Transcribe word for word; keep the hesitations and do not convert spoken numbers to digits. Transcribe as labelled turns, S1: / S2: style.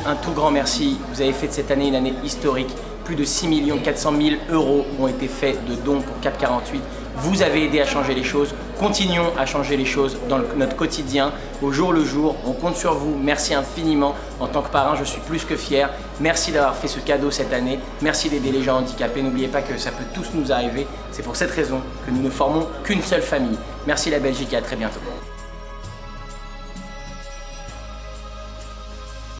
S1: Un tout grand merci. Vous avez fait de cette année une année historique. Plus de six millions quatre cent mille euros ont été faits de dons pour CAP quarante-huit. Vous avez aidé à changer les choses. Continuons à changer les choses dans le, notre quotidien, au jour le jour. On compte sur vous. Merci infiniment. En tant que parrain, je suis plus que fier. Merci d'avoir fait ce cadeau cette année. Merci d'aider les gens handicapés. N'oubliez pas que ça peut tous nous arriver. C'est pour cette raison que nous ne formons qu'une seule famille. Merci la Belgique et à très bientôt.